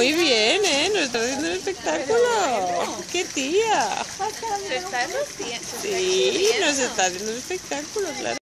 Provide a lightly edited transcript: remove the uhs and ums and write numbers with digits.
Muy bien, nos está haciendo un espectáculo. ¡Qué tía! Se está luciendo. Sí, nos está haciendo un espectáculo, claro.